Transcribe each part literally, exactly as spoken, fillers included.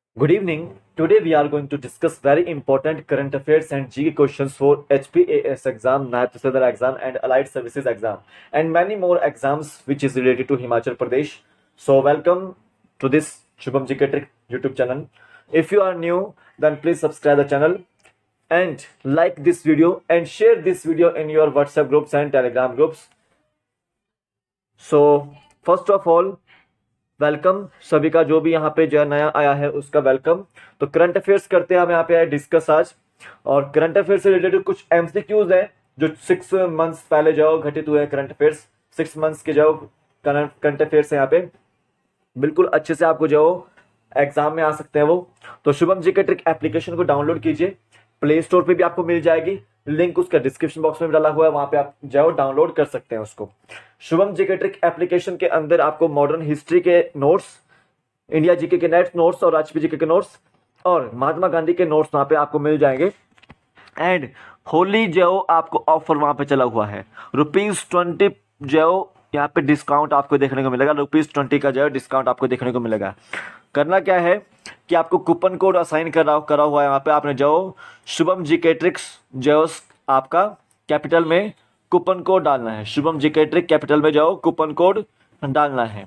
Good evening. Today we are going to discuss very important current affairs and G K questions for H P A S exam, Nayab Tahsildar exam and Allied Services exam and many more exams which is related to Himachal Pradesh. So welcome to this Shubham G K Trick YouTube channel. If you are new, then please subscribe the channel and like this video and share this video in your WhatsApp groups and Telegram groups. So first of all, welcome सभी का, जो भी यहाँ पे जो नया आया है उसका वेलकम। तो करंट अफेयर्स करते हैं हम यहाँ पे डिस्कस आज, और करंट अफेयर्स से रिलेटेड कुछ एमसीक्यूज हैं जो सिक्स मंथ्स पहले जो घटित हुए हैं। करंट अफेयर्स सिक्स मंथ्स के जो करंट अफेयर्स है यहाँ पे बिल्कुल अच्छे से आपको जो एग्जाम में आ सकते हैं वो। तो शुभम जी के ट्रिक एप्लीकेशन को डाउनलोड कीजिए, प्ले स्टोर पे भी आपको मिल जाएगी, लिंक उसका डिस्क्रिप्शन बॉक्स में भी डाला हुआ है, वहां पे आप जाओ डाउनलोड कर सकते हैं उसको। शुभम जीके ट्रिक एप्लीकेशन के अंदर आपको मॉडर्न हिस्ट्री के नोट्स, इंडिया जीके के नेट नोट्स और राजपी जीके के नोट्स और महात्मा गांधी के नोट्स वहां पे आपको मिल जाएंगे। एंड होली जो आपको ऑफर वहां पे चला हुआ है, रुपीज ट्वेंटी जो यहाँ पे डिस्काउंट आपको देखने को मिलेगा, रुपीज ट्वेंटी का जो डिस्काउंट आपको देखने को मिलेगा। करना क्या है कि आपको कूपन कोड असाइन करा करा हुआ है वहां पे, आपने जो शुभम जीके ट्रिक्स जो आपका कैपिटल में कूपन कोड डालना है, शुभम जीके ट्रिक कैपिटल में जाओ कूपन कोड डालना है,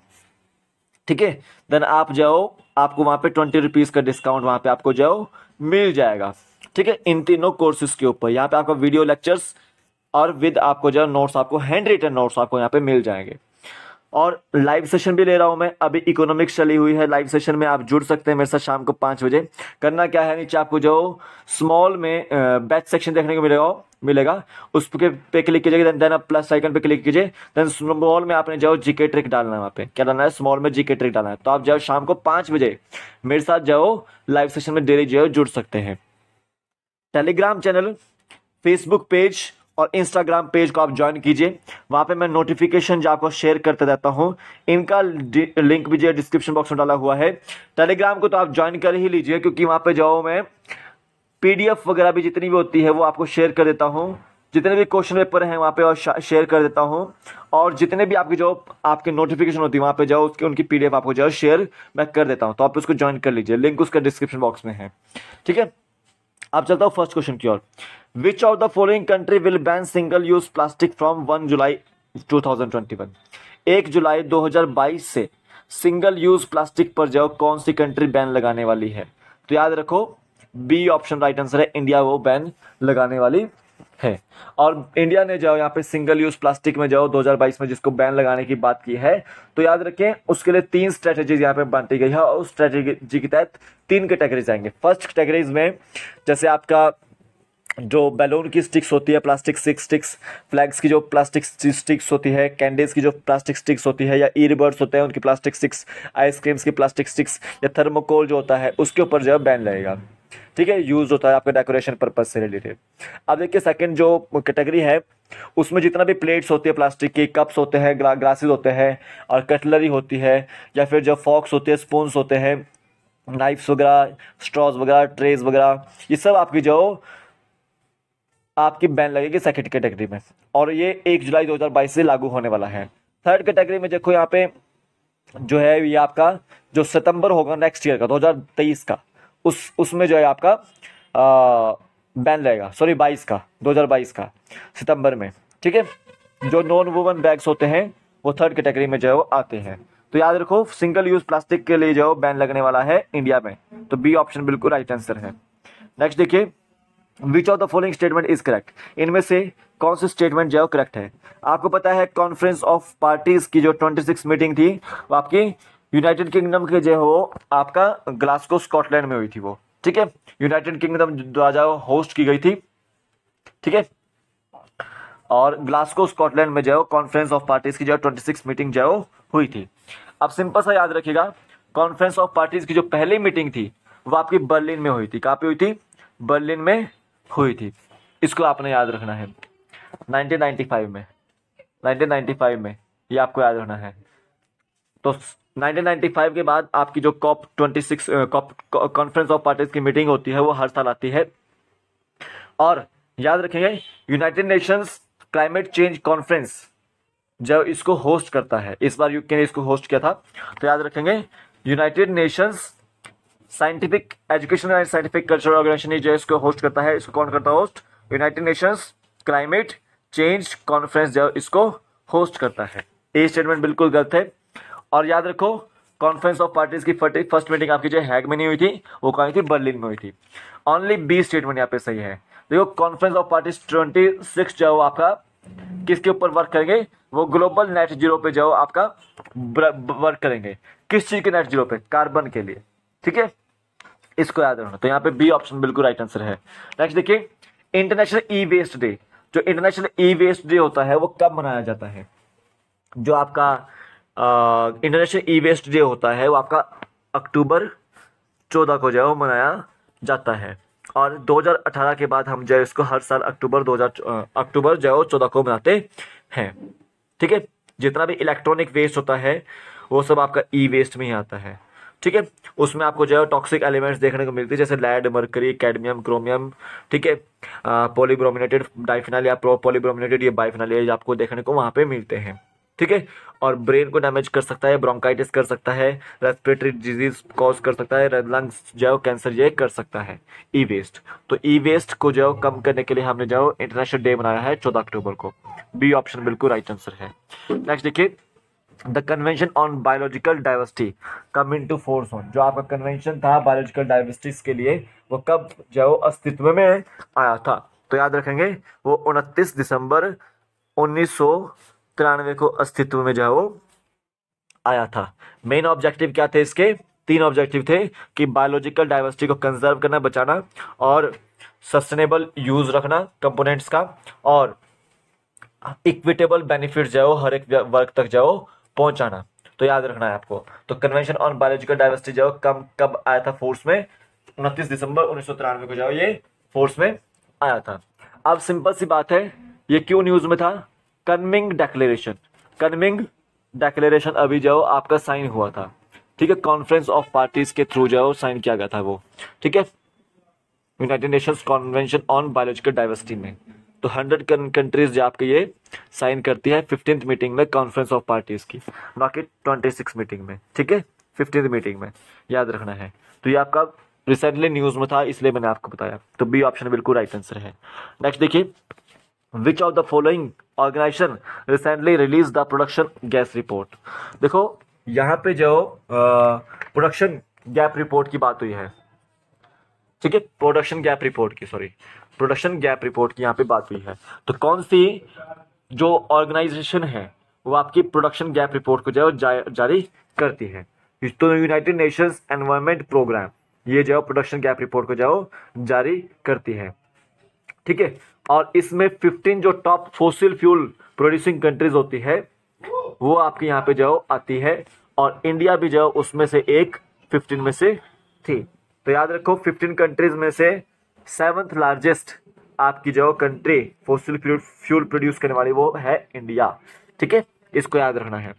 ठीक है। देन आप जाओ, आपको वहां पे ट्वेंटी रुपीज का डिस्काउंट वहां पे आपको जाओ मिल जाएगा, ठीक है। इन तीनों कोर्सेज के ऊपर यहाँ पे आपको वीडियो लेक्चर्स और विद आपको जो नोट्स, आपको हैंड रिटन नोट्स आपको यहाँ पे मिल जाएंगे। और लाइव सेशन भी ले रहा हूं मैं, अभी इकोनॉमिक्स चली हुई है, लाइव सेशन में आप जुड़ सकते हैं मेरे साथ शाम को पाँच बजे। करना क्या है, नीचे आपको जो स्मॉल में बैच सेक्शन देखने को मिलेगा मिलेगा उस पे, पे क्लिक कीजिएगा, देन आप प्लस आइकन पे क्लिक कीजिए, देन स्मॉल में आपने जाओ जीके ट्रिक डालना है, वहाँ पे क्या डालना है, स्मॉल में जीके ट्रिक डालना है। तो आप जाओ शाम को पाँच बजे मेरे साथ जाओ लाइव सेशन में डेली जो जुड़ सकते हैं। टेलीग्राम चैनल, फेसबुक पेज और इंस्टाग्राम पेज को आप ज्वाइन कीजिए, वहां पे मैं नोटिफिकेशन जो आपको शेयर करते रहता हूं, इनका लिंक भी जो डिस्क्रिप्शन बॉक्स में डाला हुआ है। टेलीग्राम को तो आप ज्वाइन कर ही लीजिए, क्योंकि वहां पे जाओ मैं पीडीएफ वगैरह भी जितनी भी होती है वो आपको शेयर कर देता हूं, जितने भी क्वेश्चन पेपर हैं वहां पे और शेयर कर देता हूं, और जितने भी आपकी जो आपके नोटिफिकेशन होती है वहां पे जाओ उसकी उनकी पीडीएफ आपको जो शेयर मैं कर देता हूं, तो आप उसको ज्वाइन कर लीजिए, लिंक उसका डिस्क्रिप्शन बॉक्स में है, ठीक है। अब चलता हूं फर्स्ट क्वेश्चन की ओर। Which of the following country will ban single use plastic from one July two thousand twenty one. एक जुलाई दो हज़ार बाईस से सिंगल यूज प्लास्टिक पर जो कौन सी कंट्री बैन लगाने वाली है? तो याद रखो बी ऑप्शन राइट आंसर है, इंडिया वो बैन लगाने वाली है। और इंडिया ने जो यहाँ पे सिंगल यूज प्लास्टिक में जो दो हज़ार बाईस में जिसको बैन लगाने की बात की है, तो याद रखें उसके लिए तीन स्ट्रेटेजीज यहाँ पे बांटी गई है, और उस स्ट्रेटेजी के तहत तीन कैटेगरीज आएंगे। फर्स्ट कैटेगरीज में जैसे आपका जो बैलून की स्टिक्स होती है, प्लास्टिक सिक्स स्टिक्स, फ्लैग्स की जो प्लास्टिक स्टिक्स होती है, कैंडीज की जो प्लास्टिक स्टिक्स होती है, या ईयरबड्स होते हैं उनकी प्लास्टिक स्टिक्स, आइसक्रीम्स की प्लास्टिक स्टिक्स, या थर्मोकोल जो होता है उसके ऊपर जो है बैन लगेगा, ठीक है, यूज होता है आपके डेकोरेशन पर्पज से रिलेटेड। अब देखिए सेकंड जो कैटेगरी है उसमें जितना भी प्लेट्स होती है, प्लास्टिक की कप्स होते हैं, ग्ला, ग्लासेस होते हैं और कटलरी होती है, या फिर जो फॉक्स होते हैं, स्पून्स होते हैं, नाइफ्स वगैरह, स्ट्रॉज वगैरह, ट्रेज वगैरह, ये सब आपकी जो आपकी बैन लगेगी सेकंड कैटेगरी में, और ये एक जुलाई दो हज़ार बाईस से लागू होने वाला है। थर्ड कैटेगरी में देखो यहाँ पे जो है ये आपका जो सितंबर होगा नेक्स्ट ईयर का दो हज़ार तेईस का, उस उसमें जो है आपका बैन लगेगा, सॉरी बाईस का, दो हज़ार बाईस का सितंबर में, ठीक है। जो नॉन वूवन बैग्स होते हैं वो थर्ड कैटेगरी में जो है वो आते हैं। तो याद रखो सिंगल यूज प्लास्टिक के लिए जो बैन लगने वाला है इंडिया में, तो बी ऑप्शन बिल्कुल राइट आंसर है। नेक्स्ट देखिए, which of the following statement is correct. इनमें से कौन सी स्टेटमेंट जो है करेक्ट है? आपको पता है कॉन्फ्रेंस ऑफ पार्टीज की जो छब्बीस मीटिंग थी वो आपकी यूनाइटेड किंगडम के जो हो आपका ग्लासगो स्कॉटलैंड में हुई थी वो, ठीक है, यूनाइटेड किंगडम द्वारा होस्ट की गई थी, ठीक है। और ग्लासगो स्कॉटलैंड में जो कॉन्फ्रेंस ऑफ पार्टीज की जो छब्बीस मीटिंग जो हुई थी। अब सिंपल सा याद रखिएगा, कॉन्फ्रेंस ऑफ पार्टीज की जो पहली मीटिंग थी वो आपकी बर्लिन में हुई थी। कहाँ पे हुई थी? बर्लिन में हुई थी। इसको आपने याद रखना है, नाइनटीन नाइंटी फाइव में नाइनटीन नाइंटी फाइव में ये आपको याद रखना है। तो नाइनटीन नाइंटी फाइव के बाद आपकी जो COP twenty six COP conference of parties की मीटिंग होती है वो हर साल आती है, और याद रखेंगे United Nations climate change conference जब इसको होस्ट करता है, इस बार यूके ने इसको होस्ट किया था, तो याद रखेंगे United Nations scientific education and scientific cultural organisation जो है इसको होस्ट करता है। इसको कौन करता है host? United Nations climate change conference जो इसको होस्ट करता है। ये स्टेटमेंट बिल्कुल गलत है। और याद रखो कॉन्फ्रेंस ऑफ पार्टीज की फर्स्ट मीटिंग आपकी जो हैग में नहीं हुई थी, वो कहाँ हुई थी? बर्लिन में हुई थी। ओनली बी स्टेटमेंट यहाँ पे सही है। देखो conference of parties twenty six जो आपका किसके ऊपर वर्क करेंगे? वो ग्लोबल नेट जीरो पे जो आपका वर्क करेंगे। किस चीज के नेट जीरो पे? कार्बन के लिए। ठीक है, इसको याद रखना। तो यहाँ पे बी ऑप्शन बिल्कुल राइट आंसर है। नेक्स्ट देखिए, इंटरनेशनल ई वेस्ट डे। जो इंटरनेशनल ई वेस्ट डे होता है वो कब मनाया जाता है? जो आपका इंटरनेशनल ई वेस्ट डे होता है वो आपका अक्टूबर चौदह को जो है मनाया जाता है। और दो हज़ार अठारह के बाद हम जो है इसको हर साल अक्टूबर दो हज़ार अक्टूबर जो है चौदह को मनाते हैं। ठीक है, जितना भी इलेक्ट्रॉनिक वेस्ट होता है वो सब आपका ई वेस्ट में ही आता है। ठीक है, उसमें आपको जो है टॉक्सिक एलिमेंट्स देखने को मिलती है, जैसे लेड, मरकरी, कैडमियम, क्रोमियम। ठीक है, पॉलीब्रोमिनेटेड डाइफिनाइल या पॉलीब्रोमिनेटेड ये बाइफिनाइल ये आपको देखने को वहाँ पे मिलते हैं। ठीक है, और ब्रेन को डैमेज कर सकता है, ब्रोंकाइटिस कर सकता है, रेस्पिरेटरी डिजीज कॉज कर सकता है, लंग्स जो कैंसर ये कर सकता है ई वेस्ट। तो ई वेस्ट को जो कम करने के लिए हमने जो इंटरनेशनल डे मनाया है चौदह अक्टूबर को। बी ऑप्शन बिल्कुल राइट आंसर है। नेक्स्ट देखिए, the convention on biological diversity come into force on. जो आपका कन्वेंशन था बायोलॉजिकल डाइवर्सिटीज के लिए वो कब जो अस्तित्व में आया था? तो याद रखेंगे वो उनतीस दिसंबर उन्नीस सौ तिरानवे को अस्तित्व में जो है वो आया था। मेन ऑब्जेक्टिव क्या थे इसके? तीन ऑब्जेक्टिव थे कि बायोलॉजिकल डाइवर्सिटी को कंजर्व करना, बचाना, और सस्टेनेबल यूज रखना कंपोनेंट्स का, और इक्विटेबल बेनिफिट जो हर एक वर्ग तक जो पहुंचाना। तो याद रखना है आपको। तो कन्वेंशन ऑन बायोलॉजिकल डाइवर्सिटी जो कम कब आया था फोर्स में? उनतीस दिसंबर उन्नीस सौ तिरानवे को जो ये फोर्स में आया था। अब सिंपल सी बात है, ये क्यों न्यूज में था? कनमिंग डेक्लेरेशन। कनमिंग डेक्लेरेशन अभी जो आपका साइन हुआ था। ठीक है, कॉन्फ्रेंस ऑफ पार्टीज के थ्रू जो साइन किया गया था वो। ठीक है, United Nations convention on biological diversity में। तो हंड्रेड कंट्रीज जो आपके ये साइन करती है फिफ्टींथ मीटिंग में कॉन्फ्रेंस ऑफ पार्टीज की, बाकी ट्वेंटी सिक्स मीटिंग में। ठीक है, फिफ्टींथ मीटिंग में याद रखना है। तो ये आपका रिसेंटली न्यूज में था इसलिए मैंने आपको बताया। तो बी ऑप्शन बिल्कुल राइट आंसर है। नेक्स्ट देखिए, which of the following organisation recently release the production gas report. देखो यहाँ पे जो प्रोडक्शन गैप रिपोर्ट की बात हुई है। ठीक है, प्रोडक्शन गैप रिपोर्ट की सॉरी प्रोडक्शन गैप रिपोर्ट की यहाँ पे बात हुई है। तो कौन सी जो ऑर्गेनाइजेशन है वो आपकी प्रोडक्शन गैप रिपोर्ट को जो जा, जारी करती है? तो यूनाइटेड नेशंस एनवायरमेंट प्रोग्राम ये जो प्रोडक्शन गैप रिपोर्ट को जो जारी करती है। ठीक है, और इसमें फिफ्टीन जो top fossil fuel producing countries होती है वो आपके यहाँ पे जो आती है, और इंडिया भी जो उसमें से एक फिफ्टीन में से थी। तो याद रखो फिफ्टीन कंट्रीज में से सेवंथ लार्जेस्ट आपकी जो कंट्री फोसिल फ्यूल प्रोड्यूस करने वाली वो है इंडिया। ठीक है, इसको याद रखना है,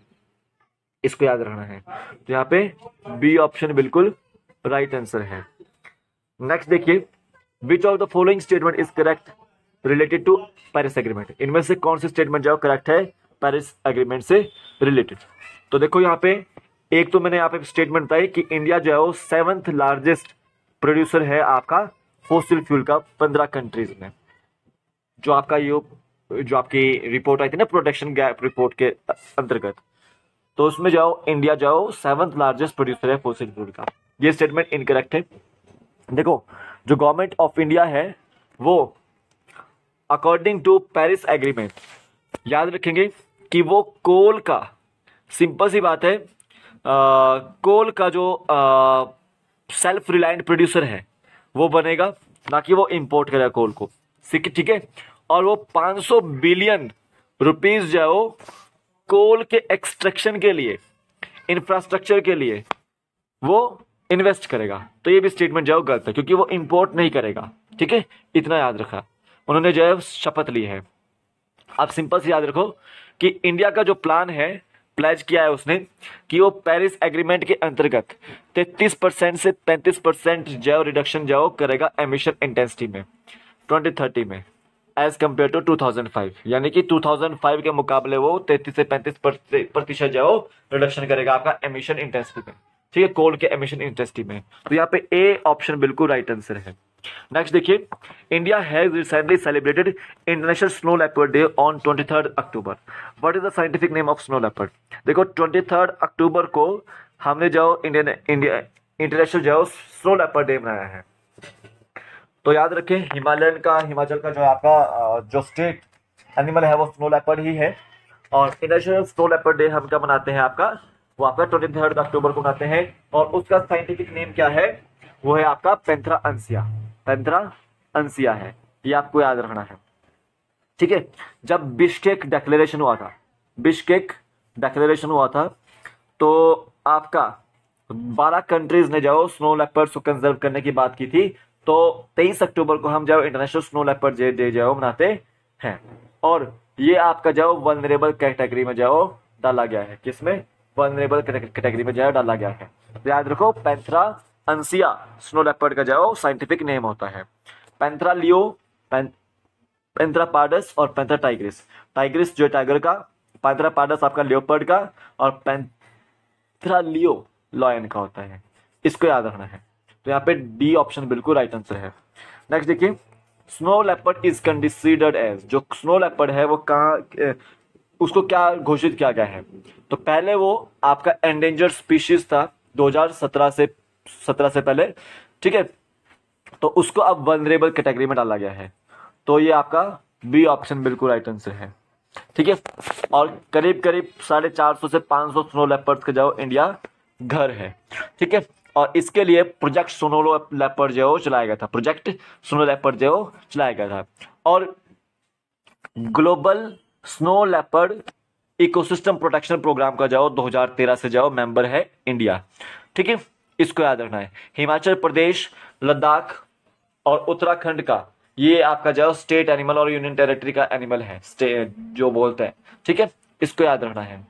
इसको याद रखना है। तो यहाँ पे बी ऑप्शन बिल्कुल राइट आंसर है। नेक्स्ट देखिए, which of the following statement is correct related to Paris agreement. इनमें से कौन सी स्टेटमेंट जो करेक्ट है पेरिस एग्रीमेंट से रिलेटेड? तो देखो यहाँ पे एक तो मैंने यहाँ पे स्टेटमेंट बताई कि इंडिया जो है वो सेवंथ लार्जेस्ट प्रोड्यूसर है आपका फोसिल फ्यूल का पंद्रह कंट्रीज में। जो आपका ये जो आपकी रिपोर्ट आई थी ना प्रोडक्शन गैप रिपोर्ट के अंतर्गत, तो उसमें जाओ इंडिया जाओ सेवंथ लार्जेस्ट प्रोड्यूसर है फोसिल फ्यूल का। ये स्टेटमेंट इनकरेक्ट है। देखो जो गवर्नमेंट ऑफ इंडिया है वो अकॉर्डिंग टू पेरिस एग्रीमेंट याद रखेंगे कि वो कोल का, सिंपल सी बात है, आ, कोल का जो सेल्फ रिलायंट प्रोड्यूसर है वो बनेगा, ना कि वो इंपोर्ट करेगा कोल को। ठीक है, और वो पाँच सौ बिलियन रुपीस जो है वो कोल के एक्सट्रैक्शन के लिए, इंफ्रास्ट्रक्चर के लिए वो इन्वेस्ट करेगा। तो ये भी स्टेटमेंट जो है गलत है क्योंकि वो इंपोर्ट नहीं करेगा। ठीक है, इतना याद रखा, उन्होंने जो है शपथ ली है। आप सिंपल से याद रखो कि इंडिया का जो प्लान है, प्लेज किया है उसने कि वो पेरिस एग्रीमेंट के अंतर्गत तैंतीस परसेंट से पैंतीस परसेंट जो रिडक्शन जो करेगा एमिशन इंटेंसिटी में ट्वेंटी थर्टी में as compare to two thousand five, यानी कि टू थाउजेंड फाइव के मुकाबले वो तैंतीस से पैंतीस प्रतिशत जो रिडक्शन करेगा आपका एमिशन इंटेंसिटी में। ठीक है, कोल के एमिशन इंडस्ट्री में। तो यहाँ पे ए ऑप्शन बिल्कुल राइट आंसर है। नेक्स्ट देखिए, India has recently celebrated international snow leopard day on twenty third October. What is the scientific name of snow leopard? देखो ट्वेंटी थर्ड अक्टूबर को हमने जो इंडियन इंडिया इंटरनेशनल जो snow leopard day मनाया है। तो याद रखें, हिमालयन का हिमाचल का जो आपका जो स्टेट एनिमल है वो स्नो लेपर्ड ही है। और इंटरनेशनल स्नो लेपर्ड डे हम क्या मनाते हैं आपका, वो आपका ट्वेंटी थर्ड अक्टूबर को मनाते हैं। और उसका साइंटिफिक नेम क्या है, वो है आपका पैंथेरा अंसिया। पैंथेरा अंसिया है, ये आपको याद रखना है। ठीक है, जब बिश्केक डिक्लेरेशन हुआ था, बिश्केक डिक्लेरेशन हुआ था तो आपका बारह कंट्रीज ने जो स्नो लेपर्ड्स को कंजर्व करने की बात की थी। तो तेईस अक्टूबर को हम जो इंटरनेशनल स्नो लेपर्ड डे जो मनाते हैं। और ये आपका जो वल्नरेबल कैटेगरी में जो डाला गया है, किसमें? वल्नरेबल कैटेगरी में जो डाला गया है। तो याद रखो, पैंथेरा अंसिया स्नो लेपर्ड का जो साइंटिफिक नेम होता है। पैंथेरा लियो, पैंथेरा पार्डस और पैंथेरा टाइग्रिस। टाइग्रिस जो टाइगर का, पैंथेरा पार्डस आपका लियोपर्ड का, और पैंथेरा लियो लॉयन का होता है। इसको याद रखना है। तो यहाँ पे डी ऑप्शन बिल्कुल राइट आंसर है। नेक्स्ट देखिए, snow leopard is considered as, जो स्नो लेपर्ड है वो कहाँ, उसको क्या घोषित किया गया है? तो पहले वो आपका एंडेंजर्ड स्पीशीज था दो हज़ार सत्रह से सत्रह से पहले। ठीक है, तो उसको अब वल्नरेबल कैटेगरी में डाला गया है। तो ये आपका बी ऑप्शन बिल्कुल राइट आंसर है। ठीक है, और करीब करीब साढ़े चार सौ से पाँच सौ स्नो लेपर्ड्स का जो इंडिया घर है। ठीक है, और इसके लिए प्रोजेक्ट स्नो लेपर्ड जो चलाया गया था, प्रोजेक्ट स्नो लेपर्ड जो चलाया गया था। और global snow leopard ecosystem protection programme का जो दो हज़ार तेरह से जो मेंबर है इंडिया। ठीक है, इसको याद रखना है। हिमाचल प्रदेश, लद्दाख और उत्तराखंड का ये आपका जो स्टेट एनिमल और यूनियन टेरिटरी का एनिमल है, स्टेट जो बोलते हैं। ठीक है, इसको याद रखना है।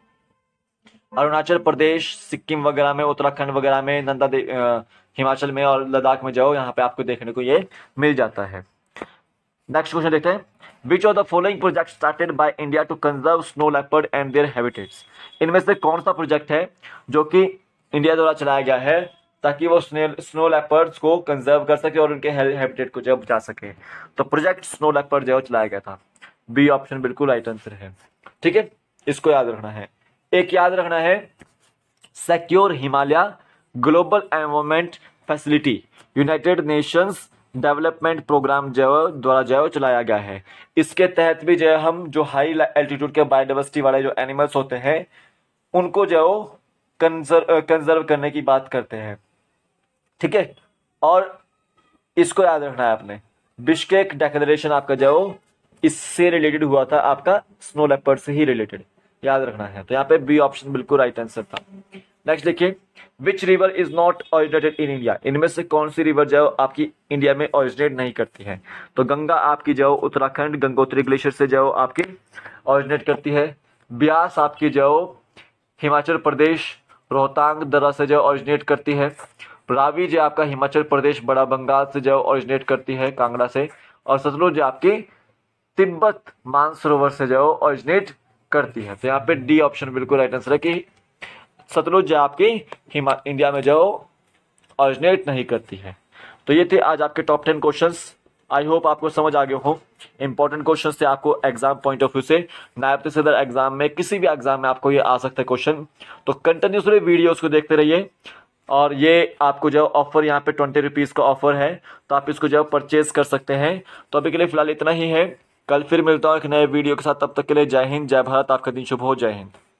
अरुणाचल प्रदेश, सिक्किम वगैरह में, उत्तराखंड वगैरह में, नंदा हिमाचल में और लद्दाख में जाओ, यहाँ पे आपको देखने को ये मिल जाता है। नेक्स्ट क्वेश्चन देखते हैं, which of the following project started by India to conserve snow leopard and their habitats? इनमें से कौन सा प्रोजेक्ट है जो कि इंडिया द्वारा चलाया गया है ताकि वो स्नो लेपर्ड्स को कंजर्व कर सके और उनके हैबिटेट को जो बचा सके? तो प्रोजेक्ट स्नो लेपर्ड जो चलाया गया था। बी ऑप्शन बिल्कुल राइट आंसर है। ठीक है, इसको याद रखना है। एक याद रखना है, secure Himalaya global environment facility United Nations development programme जो द्वारा जो चलाया गया है। इसके तहत भी जो हम जो हाई एल्टीट्यूड के बायोडाइवर्सिटी वाले जो एनिमल्स होते हैं उनको जो कंजर्व कंजर्व करने की बात करते हैं। ठीक है, और इसको याद रखना है आपने, बिश्केक डिक्लेरेशन आपका जो इससे रिलेटेड हुआ था, आपका स्नो लेपर्ड से ही रिलेटेड, याद रखना है। तो यहाँ पे बी ऑप्शन बिल्कुल राइट आंसर था। नेक्स्ट देखिए, which river is not originated in India? इनमें से कौन सी रिवर जो आपकी इंडिया में ओरिजिनेट नहीं करती है? तो गंगा आपकी जो उत्तराखंड गंगोत्री ग्लेशियर से जो आपकी ओरिजिनेट करती है। ब्यास आपकी जो हिमाचल प्रदेश रोहतांग दर्रा से जो ओरिजिनेट करती है। रावी जो आपका हिमाचल प्रदेश बड़ा बंगाल से जो ओरिजिनेट करती है, कांगड़ा से। और सतलुज आपकी तिब्बत मानसरोवर से जो ओरिजिनेट करती है। तो यहाँ पे डी ऑप्शन बिल्कुल राइट आंसर है कि सतलुज आपकी हिमा इंडिया में जो ओरिजिनेट नहीं करती है। तो ये थे आज आपके top ten questions. I hope आपको समझ आ गए हो। इंपॉर्टेंट क्वेश्चंस थे आपको एग्जाम पॉइंट ऑफ व्यू से। नायब तहसीलदार एग्जाम में, किसी भी एग्जाम में आपको ये आ सकता है क्वेश्चन। तो कंटिन्यूसली वीडियोस को देखते रहिए। और ये आपको जो ऑफर यहाँ पे ट्वेंटी रुपीज़ का ऑफर है, तो आप इसको जो परचेज कर सकते हैं। तो अभी के लिए फिलहाल इतना ही है। कल फिर मिलता हूँ एक नए वीडियो के साथ। तब तक के लिए जय हिंद, जय भारत। आपका दिन शुभ हो। जय हिंद।